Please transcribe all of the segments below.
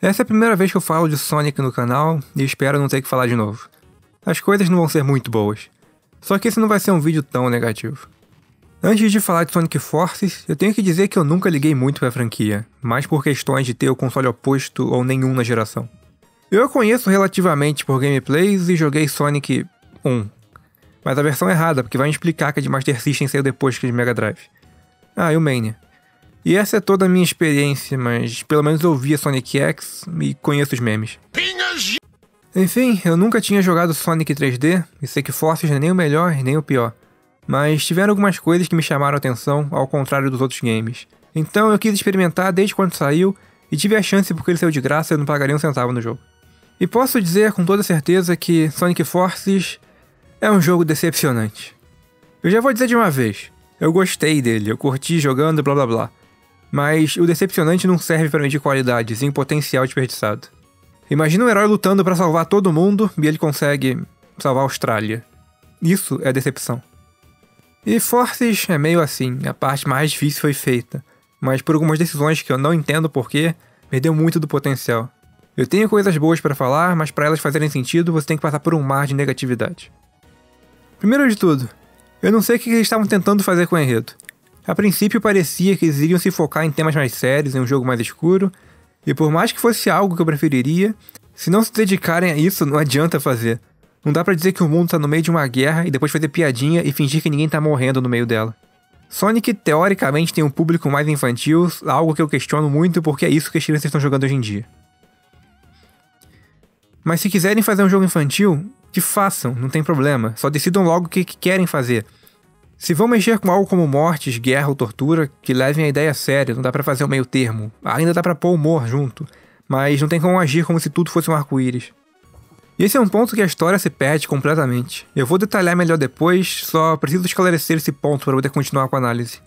Essa é a primeira vez que eu falo de Sonic no canal e espero não ter que falar de novo. As coisas não vão ser muito boas. Só que esse não vai ser um vídeo tão negativo. Antes de falar de Sonic Forces, eu tenho que dizer que eu nunca liguei muito pra franquia, mais por questões de ter o console oposto ou nenhum na geração. Eu a conheço relativamente por gameplays e joguei Sonic 1. Mas a versão errada, porque vai me explicar que a de Master System saiu depois que a de Mega Drive. Ah, e o Mania. E essa é toda a minha experiência, mas pelo menos eu vi a Sonic X e conheço os memes. Enfim, eu nunca tinha jogado Sonic 3D, e sei que Forces não é nem o melhor nem o pior. Mas tiveram algumas coisas que me chamaram a atenção, ao contrário dos outros games. Então eu quis experimentar desde quando saiu, e tive a chance porque ele saiu de graça e eu não pagaria um centavo no jogo. E posso dizer com toda certeza que Sonic Forces é um jogo decepcionante. Eu já vou dizer de uma vez, eu gostei dele, eu curti jogando blá blá blá. Mas o decepcionante não serve para medir qualidade, sim potencial desperdiçado. Imagina um herói lutando para salvar todo mundo e ele consegue salvar a Austrália. Isso é decepção. E Forces é meio assim, a parte mais difícil foi feita, mas por algumas decisões que eu não entendo porquê, perdeu muito do potencial. Eu tenho coisas boas para falar, mas para elas fazerem sentido você tem que passar por um mar de negatividade. Primeiro de tudo, eu não sei o que eles estavam tentando fazer com o enredo. A princípio parecia que eles iriam se focar em temas mais sérios, em um jogo mais escuro, e por mais que fosse algo que eu preferiria, se não se dedicarem a isso, não adianta fazer. Não dá pra dizer que o mundo tá no meio de uma guerra e depois fazer piadinha e fingir que ninguém tá morrendo no meio dela. Sonic, teoricamente, tem um público mais infantil, algo que eu questiono muito porque é isso que as crianças estão jogando hoje em dia. Mas se quiserem fazer um jogo infantil, que façam, não tem problema, só decidam logo o que querem fazer. Se vão mexer com algo como mortes, guerra ou tortura, que levem a ideia a sério, não dá pra fazer um meio termo. Ainda dá pra pôr humor junto, mas não tem como agir como se tudo fosse um arco-íris. E esse é um ponto que a história se perde completamente. Eu vou detalhar melhor depois, só preciso esclarecer esse ponto para poder continuar com a análise.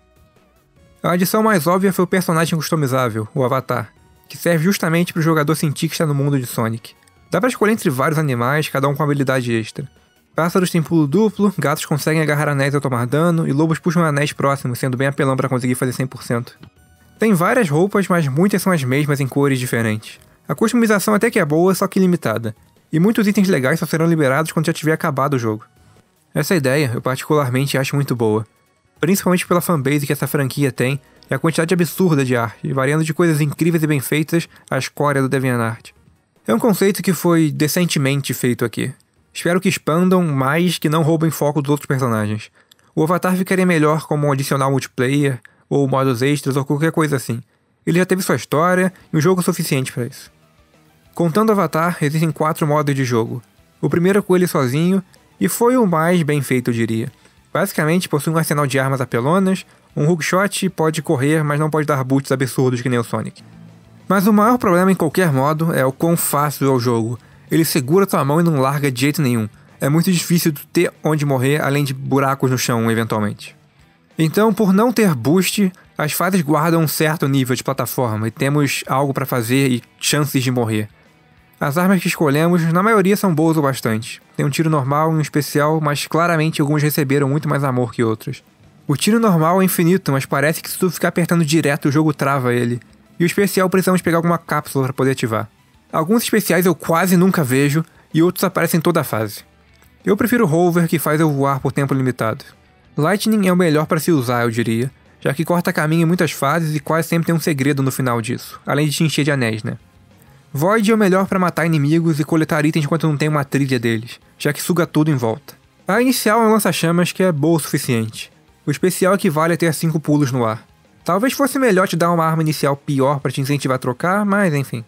A adição mais óbvia foi o personagem customizável, o Avatar, que serve justamente para o jogador sentir que está no mundo de Sonic. Dá pra escolher entre vários animais, cada um com habilidade extra. Pássaros têm pulo duplo, gatos conseguem agarrar anéis ao tomar dano, e lobos puxam anéis próximos, sendo bem apelão para conseguir fazer 100%. Tem várias roupas, mas muitas são as mesmas em cores diferentes. A customização até que é boa, só que limitada. E muitos itens legais só serão liberados quando já tiver acabado o jogo. Essa ideia eu particularmente acho muito boa. Principalmente pela fanbase que essa franquia tem, e a quantidade absurda de arte, variando de coisas incríveis e bem feitas à escória do DeviantArt. É um conceito que foi decentemente feito aqui. Espero que expandam, mas que não roubem foco dos outros personagens. O Avatar ficaria melhor como um adicional multiplayer, ou modos extras, ou qualquer coisa assim. Ele já teve sua história e um jogo suficiente para isso. Contando o Avatar, existem 4 modos de jogo. O primeiro é com ele sozinho, e foi o mais bem feito, eu diria. Basicamente, possui um arsenal de armas apelonas, um hookshot e pode correr, mas não pode dar boots absurdos que nem o Sonic. Mas o maior problema em qualquer modo é o quão fácil é o jogo. Ele segura tua mão e não larga de jeito nenhum. É muito difícil tu ter onde morrer, além de buracos no chão, eventualmente. Então, por não ter boost, as fases guardam um certo nível de plataforma e temos algo pra fazer e chances de morrer. As armas que escolhemos, na maioria são boas o bastante. Tem um tiro normal e um especial, mas claramente alguns receberam muito mais amor que outros. O tiro normal é infinito, mas parece que se tu ficar apertando direto o jogo trava ele. E o especial precisamos pegar alguma cápsula para poder ativar. Alguns especiais eu quase nunca vejo, e outros aparecem em toda a fase. Eu prefiro o Hover, que faz eu voar por tempo limitado. Lightning é o melhor para se usar, eu diria, já que corta caminho em muitas fases e quase sempre tem um segredo no final disso, além de te encher de anéis, né? Void é o melhor para matar inimigos e coletar itens enquanto não tem uma trilha deles, já que suga tudo em volta. A inicial é um lança-chamas que é boa o suficiente. O especial equivale a ter 5 pulos no ar. Talvez fosse melhor te dar uma arma inicial pior para te incentivar a trocar, mas enfim.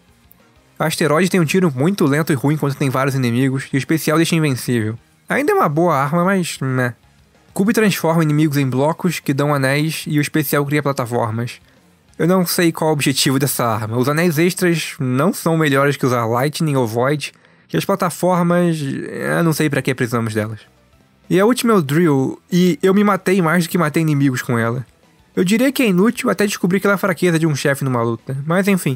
A Asteroide tem um tiro muito lento e ruim quando tem vários inimigos, e o especial deixa invencível. Ainda é uma boa arma, mas né. Cube transforma inimigos em blocos que dão anéis e o especial cria plataformas. Eu não sei qual é o objetivo dessa arma. Os anéis extras não são melhores que usar Lightning ou Void, e as plataformas, eu não sei pra que precisamos delas. E a última é o Drill, e eu me matei mais do que matei inimigos com ela. Eu diria que é inútil até descobrir aquela fraqueza de um chefe numa luta, mas enfim.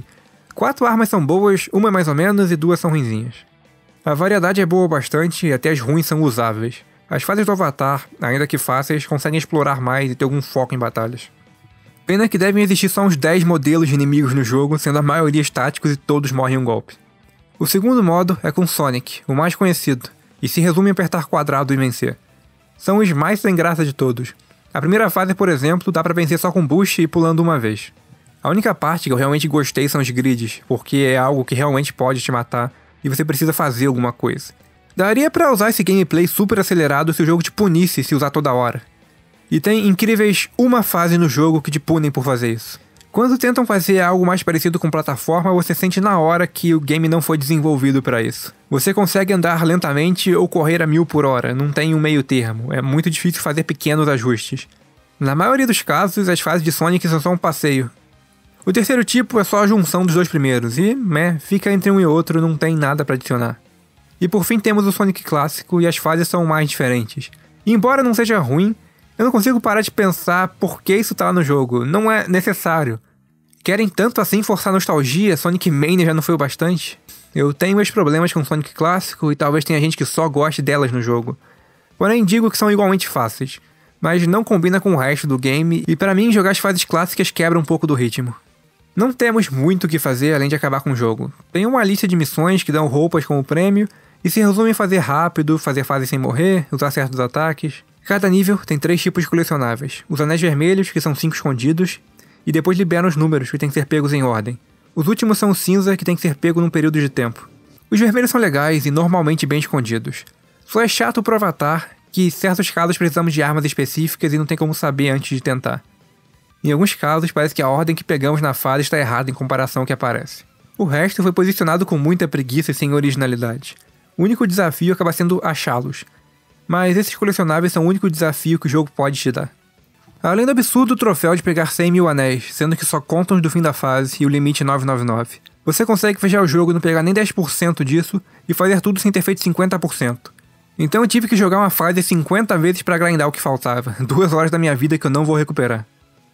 4 armas são boas, uma é mais ou menos e 2 são ruinzinhas. A variedade é boa bastante e até as ruins são usáveis. As fases do Avatar, ainda que fáceis, conseguem explorar mais e ter algum foco em batalhas. Pena que devem existir só uns 10 modelos de inimigos no jogo, sendo a maioria estáticos e todos morrem em um golpe. O segundo modo é com Sonic, o mais conhecido, e se resume em apertar quadrado e vencer. São os mais sem graça de todos. A primeira fase, por exemplo, dá pra vencer só com boost e pulando uma vez. A única parte que eu realmente gostei são os grids, porque é algo que realmente pode te matar e você precisa fazer alguma coisa. Daria pra usar esse gameplay super acelerado se o jogo te punisse se usar toda hora. E tem incríveis uma fase no jogo que te punem por fazer isso. Quando tentam fazer algo mais parecido com plataforma, você sente na hora que o game não foi desenvolvido pra isso. Você consegue andar lentamente ou correr a 1000 por hora, não tem um meio termo, é muito difícil fazer pequenos ajustes. Na maioria dos casos, as fases de Sonic são só um passeio. O terceiro tipo é só a junção dos dois primeiros, e, fica entre um e outro, não tem nada pra adicionar. E por fim temos o Sonic clássico, e as fases são mais diferentes. E embora não seja ruim, eu não consigo parar de pensar por que isso tá lá no jogo, não é necessário. Querem tanto assim forçar a nostalgia, Sonic Mania já não foi o bastante? Eu tenho meus problemas com Sonic clássico e talvez tenha gente que só goste delas no jogo. Porém digo que são igualmente fáceis, mas não combina com o resto do game e pra mim jogar as fases clássicas quebra um pouco do ritmo. Não temos muito o que fazer além de acabar com o jogo. Tem uma lista de missões que dão roupas como prêmio e se resume em fazer rápido, fazer fases sem morrer, usar certos ataques. Cada nível tem 3 tipos de colecionáveis. Os anéis vermelhos, que são 5 escondidos, e depois liberam os números, que tem que ser pegos em ordem. Os últimos são o cinza, que tem que ser pego num período de tempo. Os vermelhos são legais e normalmente bem escondidos. Só é chato pro Avatar, que em certos casos precisamos de armas específicas e não tem como saber antes de tentar. Em alguns casos parece que a ordem que pegamos na fase está errada em comparação ao que aparece. O resto foi posicionado com muita preguiça e sem originalidade. O único desafio acaba sendo achá-los. Mas esses colecionáveis são o único desafio que o jogo pode te dar. Além do absurdo troféu de pegar 100 mil anéis, sendo que só contam os do fim da fase e o limite 999. Você consegue fechar o jogo e não pegar nem 10% disso e fazer tudo sem ter feito 50%. Então eu tive que jogar uma fase 50 vezes pra grindar o que faltava, 2 horas da minha vida que eu não vou recuperar.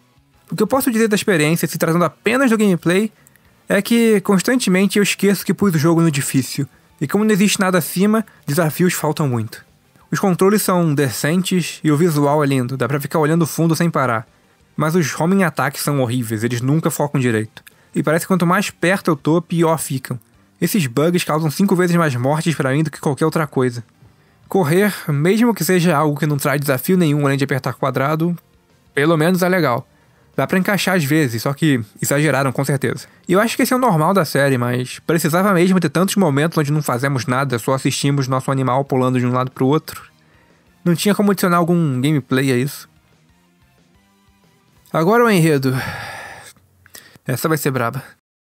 O que eu posso dizer da experiência, se tratando apenas do gameplay, é que constantemente eu esqueço que pus o jogo no difícil, e como não existe nada acima, desafios faltam muito. Os controles são decentes e o visual é lindo, dá pra ficar olhando o fundo sem parar. Mas os homing ataques são horríveis, eles nunca focam direito. E parece que quanto mais perto eu tô, pior ficam. Esses bugs causam 5 vezes mais mortes pra mim do que qualquer outra coisa. Correr, mesmo que seja algo que não traz desafio nenhum além de apertar quadrado, pelo menos é legal. Dá pra encaixar às vezes, só que exageraram com certeza. E eu acho que esse é o normal da série, mas precisava mesmo ter tantos momentos onde não fazemos nada, só assistimos nosso animal pulando de um lado pro outro. Não tinha como adicionar algum gameplay a isso. Agora o enredo. Essa vai ser braba.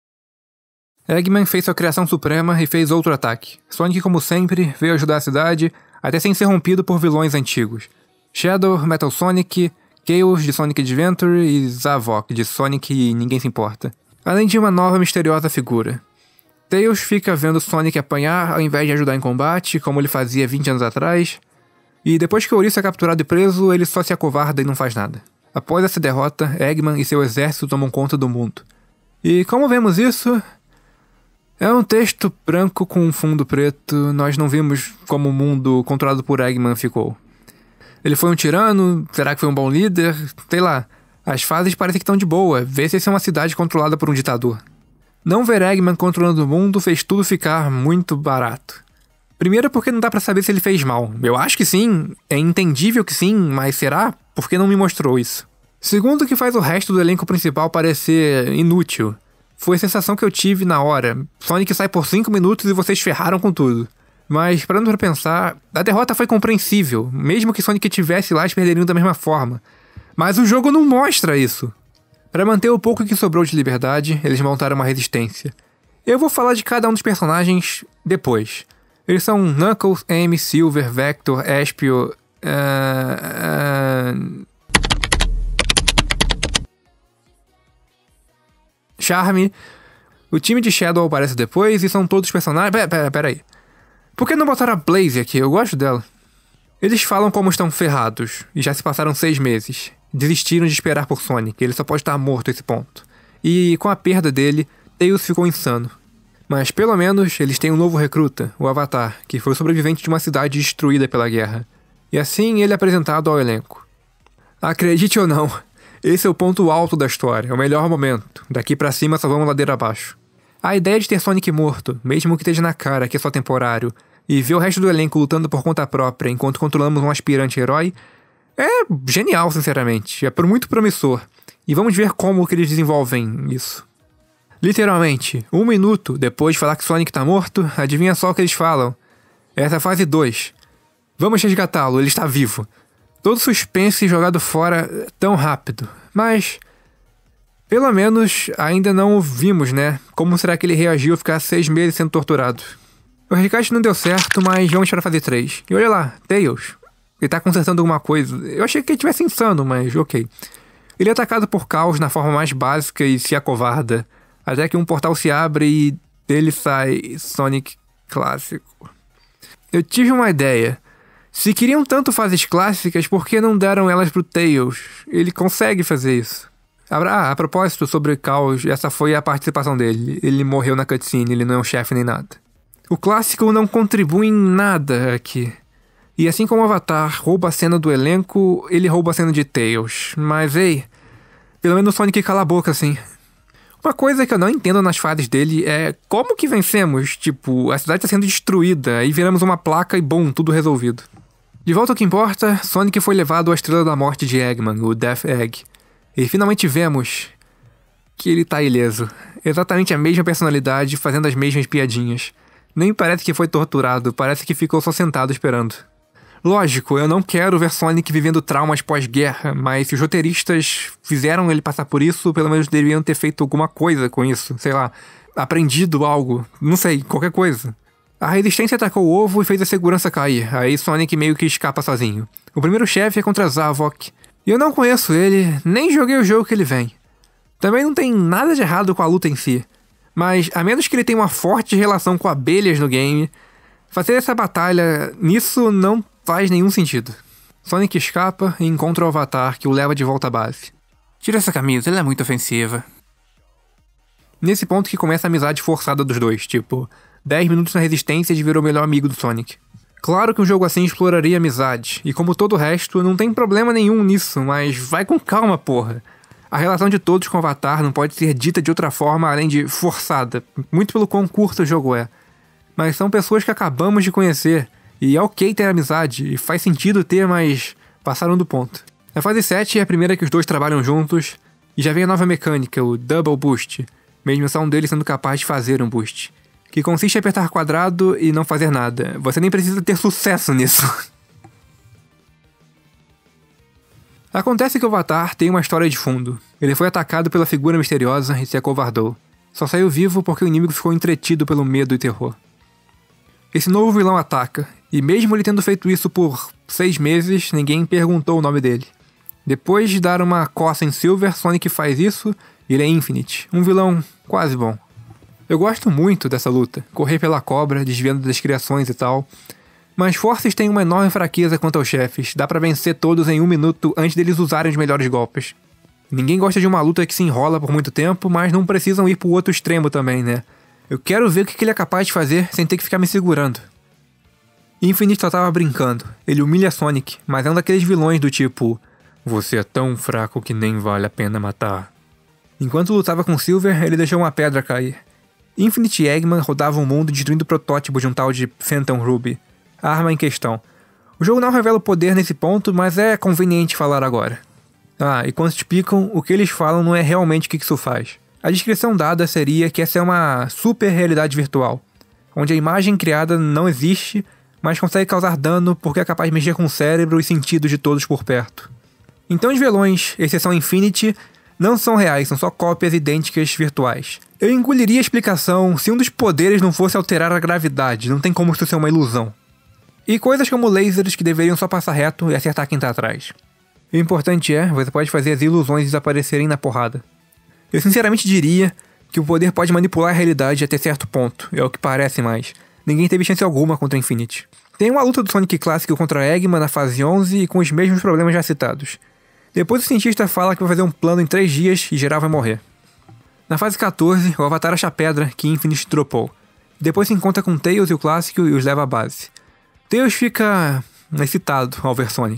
Eggman fez sua criação suprema e fez outro ataque. Sonic, como sempre, veio ajudar a cidade, até sem ser rompido por vilões antigos. Shadow, Metal Sonic, Chaos de Sonic Adventure e Zavok de Sonic e Ninguém Se Importa. Além de uma nova misteriosa figura. Tails fica vendo Sonic apanhar ao invés de ajudar em combate, como ele fazia 20 anos atrás. E depois que o Ouriço é capturado e preso, ele só se acovarda e não faz nada. Após essa derrota, Eggman e seu exército tomam conta do mundo. E como vemos isso? É um texto branco com um fundo preto, nós não vimos como o mundo controlado por Eggman ficou. Ele foi um tirano? Será que foi um bom líder? Sei lá. As fases parecem que estão de boa. Vê se essa é uma cidade controlada por um ditador. Não ver Eggman controlando o mundo fez tudo ficar muito barato. Primeiro porque não dá pra saber se ele fez mal. Eu acho que sim. É entendível que sim, mas será? Por que não me mostrou isso? Segundo, que faz o resto do elenco principal parecer inútil. Foi a sensação que eu tive na hora. Sonic sai por 5 minutos e vocês ferraram com tudo. Mas, parando pra pensar, a derrota foi compreensível. Mesmo que Sonic estivesse lá, eles perderiam da mesma forma. Mas o jogo não mostra isso. Pra manter o pouco que sobrou de liberdade, eles montaram uma resistência. Eu vou falar de cada um dos personagens depois. Eles são Knuckles, Amy, Silver, Vector, Espio... Charme. O time de Shadow aparece depois e são todos personagens... Pera aí. Por que não botaram a Blaze aqui? Eu gosto dela. Eles falam como estão ferrados, e já se passaram 6 meses. Desistiram de esperar por Sonic, ele só pode estar morto a esse ponto. E com a perda dele, Tails ficou insano. Mas pelo menos eles têm um novo recruta, o Avatar, que foi sobrevivente de uma cidade destruída pela guerra. E assim ele é apresentado ao elenco. Acredite ou não, Esse é o ponto alto da história, é o melhor momento. Daqui pra cima só vamos ladeira abaixo. A ideia de ter Sonic morto, mesmo que esteja na cara que é só temporário, e ver o resto do elenco lutando por conta própria enquanto controlamos um aspirante herói, é genial, sinceramente. É muito promissor. E vamos ver como que eles desenvolvem isso. Literalmente, 1 minuto depois de falar que Sonic tá morto, adivinha só o que eles falam. Essa é a fase 2. Vamos resgatá-lo, ele está vivo. Todo suspense jogado fora tão rápido. Mas, pelo menos, ainda não o vimos, né? Como será que ele reagiu a ficar 6 meses sendo torturado? O resgate não deu certo, mas vamos para a fase 3. E olha lá, Tails. Ele tá consertando alguma coisa. Eu achei que ele estivesse insano, mas ok. Ele é atacado por Caos na forma mais básica e se acovarda. Até que um portal se abre e dele sai Sonic clássico. Eu tive uma ideia. Se queriam tanto fases clássicas, por que não deram elas pro Tails? Ele consegue fazer isso. A propósito, sobre Caos, essa foi a participação dele. Ele morreu na cutscene, ele não é um chefe nem nada. O clássico não contribui em nada aqui. E assim como o Avatar rouba a cena do elenco, ele rouba a cena de Tails. Mas ei, pelo menos o Sonic cala a boca assim. Uma coisa que eu não entendo nas fases dele é como que vencemos? Tipo, a cidade está sendo destruída, aí viramos uma placa e bom, tudo resolvido. De volta ao que importa, Sonic foi levado à Estrela da Morte de Eggman, o Death Egg. E finalmente vemos que ele tá ileso. Exatamente a mesma personalidade, fazendo as mesmas piadinhas. Nem parece que foi torturado, parece que ficou só sentado esperando. Lógico, eu não quero ver Sonic vivendo traumas pós-guerra, mas se os roteiristas fizeram ele passar por isso, pelo menos deveriam ter feito alguma coisa com isso. Sei lá, aprendido algo, não sei, qualquer coisa. A resistência atacou o ovo e fez a segurança cair, aí Sonic meio que escapa sozinho. O primeiro chefe é contra Zavok. E eu não conheço ele, nem joguei o jogo que ele vem. Também não tem nada de errado com a luta em si. Mas, a menos que ele tenha uma forte relação com abelhas no game, fazer essa batalha nisso não faz nenhum sentido. Sonic escapa e encontra o Avatar, que o leva de volta à base. Tira essa camisa, ela é muito ofensiva. Nesse ponto que começa a amizade forçada dos dois, tipo, 10 minutos na resistência e virou o melhor amigo do Sonic. Claro que um jogo assim exploraria amizade, e como todo o resto, não tem problema nenhum nisso, mas vai com calma, porra. A relação de todos com o Avatar não pode ser dita de outra forma além de forçada, muito pelo quão curto o jogo é. Mas são pessoas que acabamos de conhecer, e é ok ter amizade, e faz sentido ter, mas passaram do ponto. A fase 7 é a primeira que os dois trabalham juntos, e já vem a nova mecânica, o Double Boost, mesmo só um deles sendo capaz de fazer um boost, que consiste em apertar quadrado e não fazer nada. Você nem precisa ter sucesso nisso. Acontece que o Avatar tem uma história de fundo. Ele foi atacado pela figura misteriosa e se acovardou. Só saiu vivo porque o inimigo ficou entretido pelo medo e terror. Esse novo vilão ataca, e mesmo ele tendo feito isso por 6 meses, ninguém perguntou o nome dele. Depois de dar uma coça em Silver, Sonic faz isso e ele é Infinite, um vilão quase bom. Eu gosto muito dessa luta, correr pela cobra, desviando das criações e tal, mas Forces tem uma enorme fraqueza quanto aos chefes, dá pra vencer todos em 1 minuto antes deles usarem os melhores golpes. Ninguém gosta de uma luta que se enrola por muito tempo, mas não precisam ir pro outro extremo também, né? Eu quero ver o que ele é capaz de fazer sem ter que ficar me segurando. Infinite só tava brincando. Ele humilha Sonic, mas é um daqueles vilões do tipo: você é tão fraco que nem vale a pena matar. Enquanto lutava com Silver, ele deixou uma pedra cair. Infinite e Eggman rodavam o mundo destruindo o protótipo de um tal de Phantom Ruby, a arma em questão. O jogo não revela o poder nesse ponto, mas é conveniente falar agora. E quando explicam, o que eles falam não é realmente o que isso faz. A descrição dada seria que essa é uma super realidade virtual, onde a imagem criada não existe, mas consegue causar dano porque é capaz de mexer com o cérebro e sentidos de todos por perto. Então os vilões, exceção Infinity, não são reais, são só cópias idênticas virtuais. Eu engoliria a explicação se um dos poderes não fosse alterar a gravidade, não tem como isso ser uma ilusão. E coisas como lasers que deveriam só passar reto e acertar quem tá atrás. O importante é, você pode fazer as ilusões desaparecerem na porrada. Eu sinceramente diria que o poder pode manipular a realidade até certo ponto, é o que parece mais. Ninguém teve chance alguma contra Infinity. Tem uma luta do Sonic clássico contra Eggman na fase 11 e com os mesmos problemas já citados. Depois o cientista fala que vai fazer um plano em 3 dias e geral vai morrer. Na fase 14, o Avatar acha a pedra que Infinite dropou. Depois se encontra com Tails e o clássico e os leva à base. Tails fica excitado ao ver Sonic.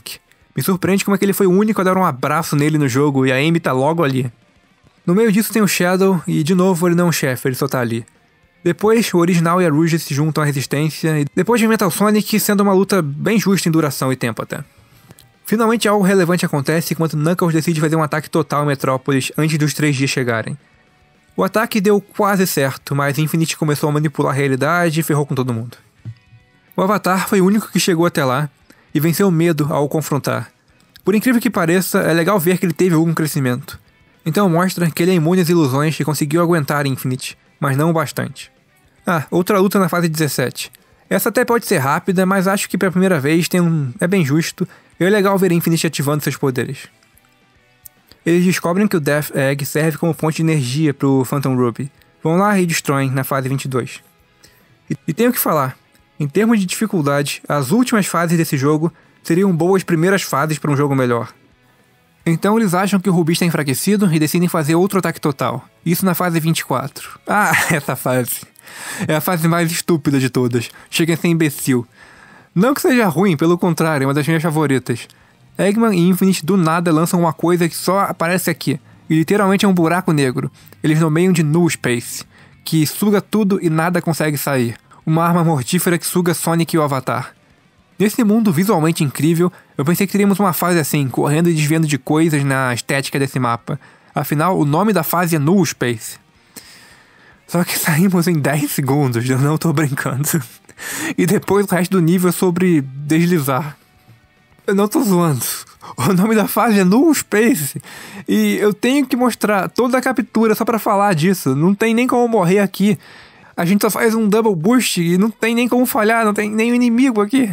Me surpreende como é que ele foi o único a dar um abraço nele no jogo e a Amy tá logo ali. No meio disso tem o Shadow e, de novo, ele não é um chefe, ele só tá ali. Depois, o Original e a Rouge se juntam à Resistência, e depois de Metal Sonic sendo uma luta bem justa em duração e tempo até. Finalmente algo relevante acontece quando Knuckles decide fazer um ataque total em Metrópolis antes dos 3 dias chegarem. O ataque deu quase certo, mas Infinite começou a manipular a realidade e ferrou com todo mundo. O Avatar foi o único que chegou até lá e venceu o medo ao o confrontar. Por incrível que pareça, é legal ver que ele teve algum crescimento. Então mostra que ele é imune às ilusões e conseguiu aguentar Infinite, mas não o bastante. Outra luta na fase 17. Essa até pode ser rápida, mas acho que pela primeira vez é bem justo e é legal ver Infinite ativando seus poderes. Eles descobrem que o Death Egg serve como fonte de energia pro Phantom Ruby. Vão lá e destroem na fase 22. E tenho que falar, em termos de dificuldade, as últimas fases desse jogo seriam boas primeiras fases para um jogo melhor. Então eles acham que o Ruby está enfraquecido e decidem fazer outro ataque total. Isso na fase 24. Essa fase. É a fase mais estúpida de todas. Chega a ser imbecil. Não que seja ruim, pelo contrário, é uma das minhas favoritas. Eggman e Infinite do nada lançam uma coisa que só aparece aqui. E literalmente é um buraco negro. Eles nomeiam de Null Space, que suga tudo e nada consegue sair. Uma arma mortífera que suga Sonic e o Avatar. Nesse mundo visualmente incrível, eu pensei que teríamos uma fase assim, correndo e desviando de coisas na estética desse mapa. Afinal, o nome da fase é Null Space. Só que saímos em 10 segundos, eu não tô brincando. E depois o resto do nível é sobre deslizar. Eu não tô zoando. O nome da fase é Null Space. E eu tenho que mostrar toda a captura só pra falar disso. Não tem nem como morrer aqui. A gente só faz um double boost e não tem nem como falhar, não tem nem inimigo aqui.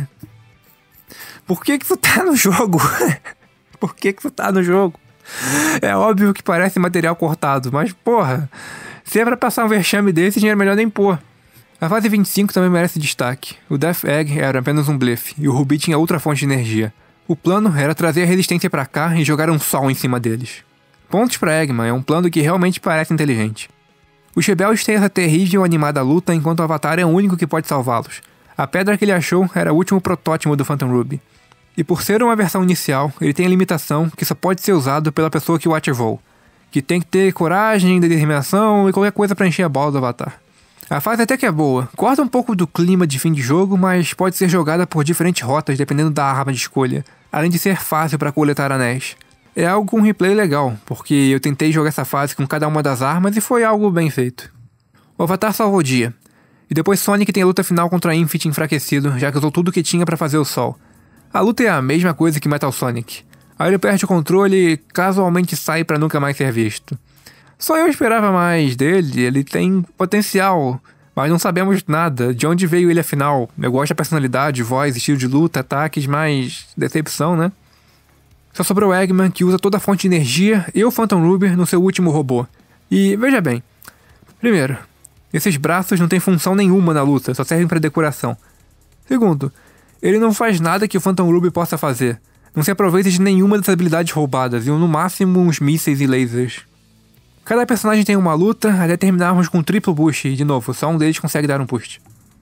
Por que isso tá no jogo? Por que isso tá no jogo? É óbvio que parece material cortado, mas porra, se é pra passar um vexame desse, dinheiro é melhor nem pôr. A fase 25 também merece destaque. O Death Egg era apenas um blefe, e o Ruby tinha outra fonte de energia. O plano era trazer a resistência pra cá e jogar um sol em cima deles. Pontos pra Eggman, é um plano que realmente parece inteligente. Os rebeldes têm essa terrível animada luta enquanto o Avatar é o único que pode salvá-los. A pedra que ele achou era o último protótipo do Phantom Ruby. E por ser uma versão inicial, ele tem a limitação que só pode ser usado pela pessoa que o ativou, que tem que ter coragem, determinação e qualquer coisa pra encher a bola do Avatar. A fase até que é boa, corta um pouco do clima de fim de jogo, mas pode ser jogada por diferentes rotas dependendo da arma de escolha, além de ser fácil para coletar anéis. É algo com replay legal, porque eu tentei jogar essa fase com cada uma das armas e foi algo bem feito. O Avatar salvou o dia, e depois Sonic tem a luta final contra Infinite enfraquecido, já que usou tudo que tinha para fazer o sol. A luta é a mesma coisa que Metal Sonic. Aí ele perde o controle e casualmente sai pra nunca mais ser visto. Só eu esperava mais dele, ele tem potencial, mas não sabemos nada, de onde veio ele afinal. Eu gosto da personalidade, voz, estilo de luta, ataques, mas decepção, né? Só sobrou Eggman, que usa toda a fonte de energia, e o Phantom Ruby no seu último robô. E veja bem, primeiro, esses braços não têm função nenhuma na luta, só servem pra decoração. Segundo, ele não faz nada que o Phantom Ruby possa fazer. Não se aproveita de nenhuma dessas habilidades roubadas, e no máximo uns mísseis e lasers. Cada personagem tem uma luta até terminarmos com um triplo boost, e de novo, só um deles consegue dar um boost.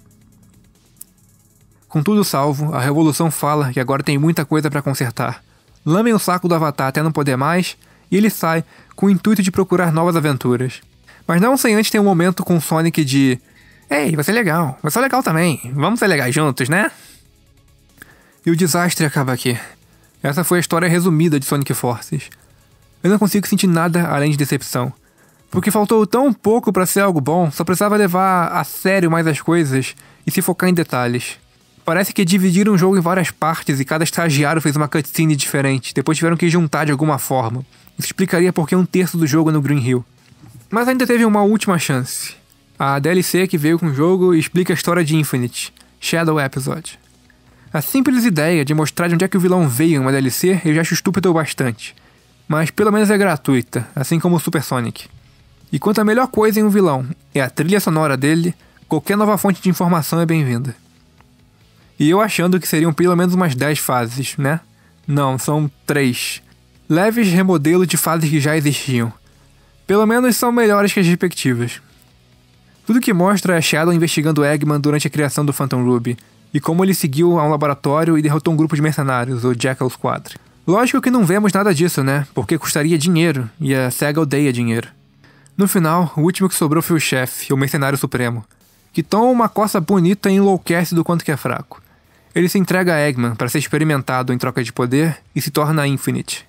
Com tudo salvo, a Revolução fala que agora tem muita coisa pra consertar. Lamem o saco do Avatar até não poder mais, e ele sai com o intuito de procurar novas aventuras. Mas não sem antes ter um momento com o Sonic de... Ei, vai ser legal também, vamos ser legais juntos, né? E o desastre acaba aqui. Essa foi a história resumida de Sonic Forces. Eu não consigo sentir nada além de decepção. Porque faltou tão pouco pra ser algo bom, só precisava levar a sério mais as coisas e se focar em detalhes. Parece que dividiram o jogo em várias partes e cada estagiário fez uma cutscene diferente, depois tiveram que juntar de alguma forma. Isso explicaria porque 1/3 do jogo é no Green Hill. Mas ainda teve uma última chance. A DLC que veio com o jogo explica a história de Infinite, Shadow Episode. A simples ideia de mostrar de onde é que o vilão veio em uma DLC eu já acho estúpido bastante. Mas pelo menos é gratuita, assim como o Super Sonic. E quanto a melhor coisa em um vilão é a trilha sonora dele, qualquer nova fonte de informação é bem-vinda. E eu achando que seriam pelo menos umas 10 fases, né? Não, são 3. Leves remodelos de fases que já existiam. Pelo menos são melhores que as respectivas. Tudo que mostra é Shadow investigando Eggman durante a criação do Phantom Ruby, e como ele seguiu a um laboratório e derrotou um grupo de mercenários, o Jackal Squad. Lógico que não vemos nada disso, né? Porque custaria dinheiro, e a SEGA odeia dinheiro. No final, o último que sobrou foi o chefe, o Mercenário Supremo, que toma uma coça bonita e enlouquece do quanto que é fraco. Ele se entrega a Eggman para ser experimentado em troca de poder e se torna Infinite.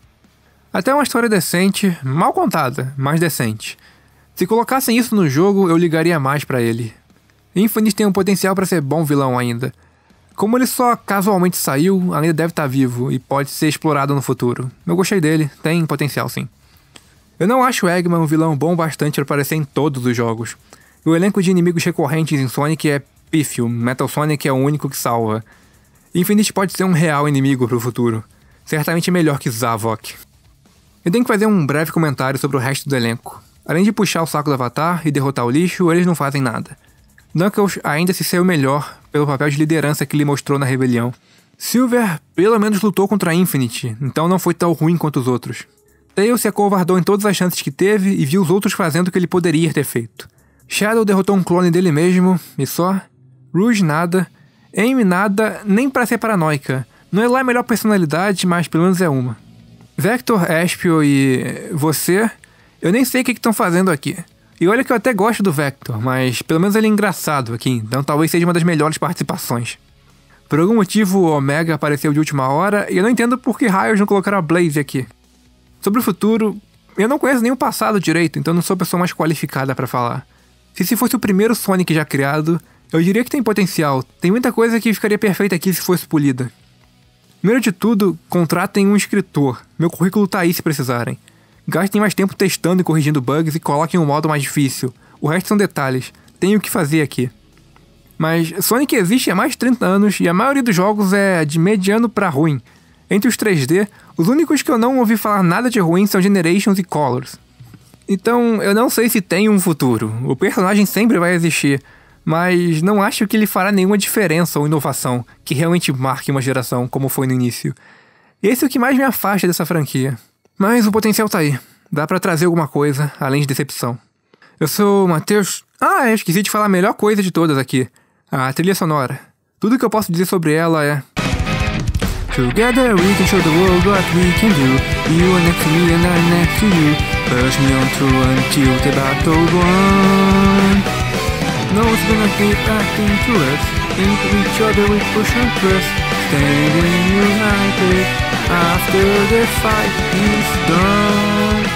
Até uma história decente, mal contada, mas decente. Se colocassem isso no jogo, eu ligaria mais pra ele. Infinite tem um potencial para ser bom vilão ainda. Como ele só casualmente saiu, ainda deve estar vivo e pode ser explorado no futuro. Eu gostei dele, tem potencial sim. Eu não acho Eggman um vilão bom bastante para aparecer em todos os jogos. O elenco de inimigos recorrentes em Sonic é pífio, Metal Sonic é o único que salva. Infinite pode ser um real inimigo pro futuro. Certamente melhor que Zavok. Eu tenho que fazer um breve comentário sobre o resto do elenco. Além de puxar o saco do Avatar e derrotar o lixo, eles não fazem nada. Knuckles ainda se saiu melhor pelo papel de liderança que ele mostrou na rebelião. Silver pelo menos lutou contra Infinite, então não foi tão ruim quanto os outros. Tails se acovardou em todas as chances que teve e viu os outros fazendo o que ele poderia ter feito. Shadow derrotou um clone dele mesmo, e só. Rouge nada. Amy nada, nem pra ser paranoica. Não é lá a melhor personalidade, mas pelo menos é uma. Vector, Espio e você, eu nem sei o que estão fazendo aqui. E olha que eu até gosto do Vector, mas pelo menos ele é engraçado aqui, então talvez seja uma das melhores participações. Por algum motivo o Omega apareceu de última hora e eu não entendo por que raios não colocaram a Blaze aqui. Sobre o futuro, eu não conheço nem o passado direito, então não sou a pessoa mais qualificada pra falar. Se fosse o primeiro Sonic já criado, eu diria que tem potencial, tem muita coisa que ficaria perfeita aqui se fosse polida. Primeiro de tudo, contratem um escritor, meu currículo tá aí se precisarem. Gastem mais tempo testando e corrigindo bugs e coloquem um modo mais difícil. O resto são detalhes. Tenho o que fazer aqui. Mas Sonic existe há mais de 30 anos e a maioria dos jogos é de mediano pra ruim. Entre os 3D, os únicos que eu não ouvi falar nada de ruim são Generations e Colors. Então, eu não sei se tem um futuro. O personagem sempre vai existir, mas não acho que ele fará nenhuma diferença ou inovação que realmente marque uma geração, como foi no início. Esse é o que mais me afasta dessa franquia. Mas o potencial tá aí. Dá pra trazer alguma coisa, além de decepção. Eu sou o Matheus. Eu esqueci de falar a melhor coisa de todas aqui. A trilha sonora. Tudo que eu posso dizer sobre ela é... Together we can show the world what we can do. You are next to me and I'm next to you. Push me on through until the battle won. No one's gonna be acting to us. Into each other we push and press. Standing united after the fight is done.